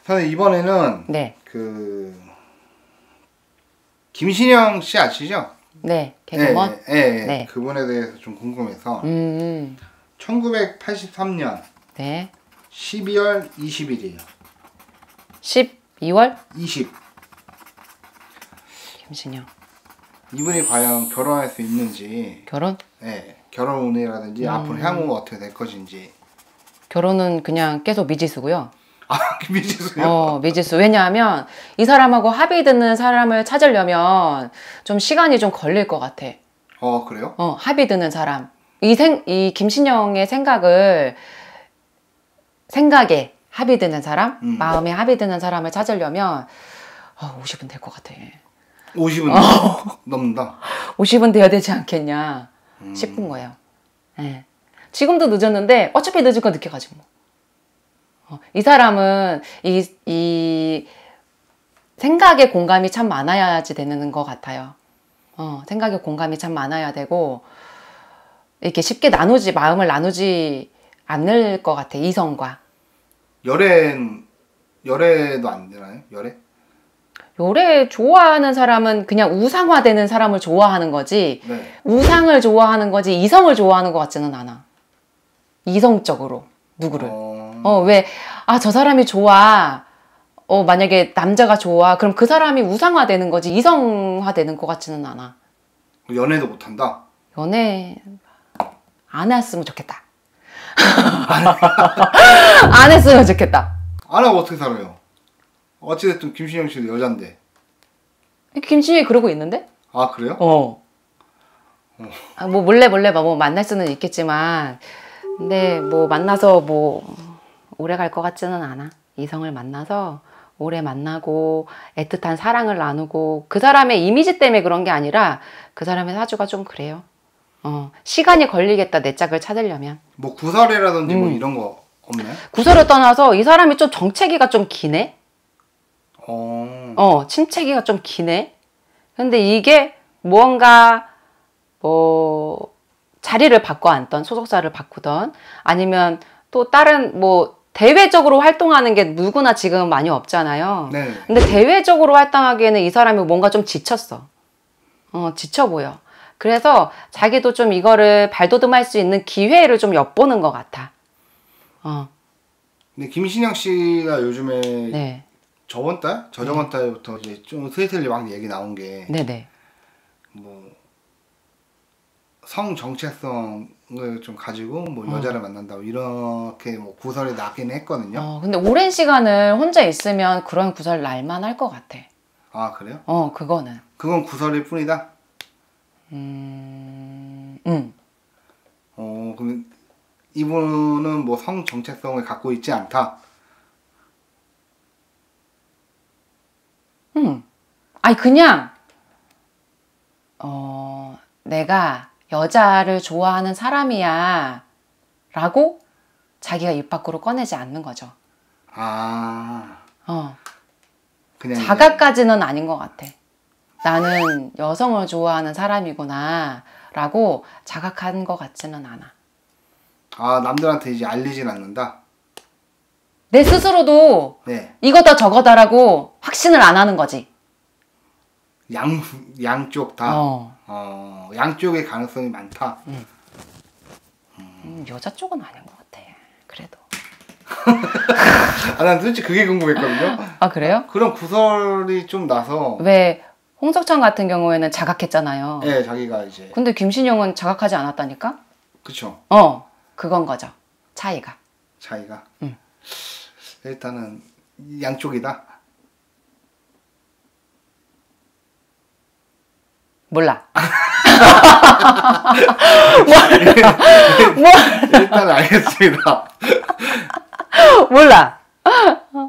선생님 이번에는 네. 김신영 씨 아시죠? 네. 개그먼? 네. 그분에 대해서 좀 궁금해서 1983년 네. 12월 20일이에요. 12월? 20. 김신영. 이분이 과연 결혼할 수 있는지. 결혼? 네. 결혼 운이라든지 앞으로 향후 어떻게 될 것인지. 결혼은 그냥 계속 미지수고요. 아, 미지수요? 미지수. 왜냐하면 이 사람하고 합의 드는 사람을 찾으려면 좀 시간이 좀 걸릴 것 같아. 그래요? 합의 드는 사람. 이 김신영의 생각에 합의 드는 사람, 마음에 합의 드는 사람을 찾으려면 50은 될 것 같아. 50은 넘는다? 50은 돼야 되지 않겠냐 싶은 거예요. 네. 지금도 늦었는데 어차피 늦을 건 늦게 가지 뭐. 이 사람은 이 생각에 공감이 참 많아야지 되는 것 같아요. 생각에 공감이 참 많아야 되고 이렇게 쉽게 마음을 나누지 않을 것 같아. 이성과. 열애도 안 되나요? 열애 좋아하는 사람은 그냥 우상화되는 사람을 좋아하는 거지. 네. 우상을 좋아하는 거지 이성을 좋아하는 것 같지는 않아. 이성적으로 누구를. 왜 저 사람이 좋아. 만약에 남자가 좋아. 그럼 그 사람이 우상화되는 거지 이성화되는 것 같지는 않아. 연애도 못한다? 연애 안 했으면 좋겠다. 안 했으면 좋겠다. 안 하고 어떻게 살아요? 어찌됐든 김신영 씨도 여잔데. 김신영이 그러고 있는데? 아, 그래요? 뭐 몰래 뭐 만날 수는 있겠지만 근데 뭐 만나서 뭐 오래 갈 것 같지는 않아. 이성을 만나서 오래 만나고 애틋한 사랑을 나누고 그 사람의 이미지 때문에 그런 게 아니라 그 사람의 사주가 좀 그래요. 시간이 걸리겠다 내 짝을 찾으려면. 뭐 구설이라든지 뭐 이런 거 없나요? 구설을 떠나서 이 사람이 좀 정체기가 좀 기네. 침체기가 좀 기네. 근데 이게 무언가 자리를 바꿔 앉던 소속사를 바꾸던 아니면 또 다른 대외적으로 활동하는 게 누구나 지금 많이 없잖아요. 네. 근데 대외적으로 활동하기에는 이 사람이 뭔가 좀 지쳤어. 지쳐 보여. 그래서 자기도 좀 이거를 발돋움할 수 있는 기회를 좀 엿보는 것 같아. 근데 김신영 씨가 요즘에 네. 저저번 달부터 이제 좀 슬슬 막 얘기 나온 게 네네. 성 정체성을 좀 가지고 여자를 만난다고 이렇게 구설이 나긴 했거든요. 근데 오랜 시간을 혼자 있으면 그런 구설 날만 할 것 같아. 아, 그래요? 그거는. 그건 구설일 뿐이다? 그럼 이분은 성 정체성을 갖고 있지 않다? 아니 그냥 내가 여자를 좋아하는 사람이야 라고 자기가 입 밖으로 꺼내지 않는 거죠. 그냥 자가까지는 아닌 것 같아. 나는 여성을 좋아하는 사람이구나 라고 자각한 것 같지는 않아. 남들한테 이제 알리진 않는다? 내 스스로도 네. 이거다 저거다라고 확신을 안 하는 거지. 양쪽 다? 양쪽의 가능성이 많다? 여자 쪽은 아닌 것 같아. 그래도. 난 솔직히 그게 궁금했거든요. 아, 그래요? 그런 구설이 좀 나서. 왜 홍석천 같은 경우에는 자각했잖아요. 네, 자기가 이제. 근데 김신영은 자각하지 않았다니까? 그쵸. 그건 거죠. 차이가. 일단은 양쪽이다. 몰라. 일단 알겠습니다. 몰라.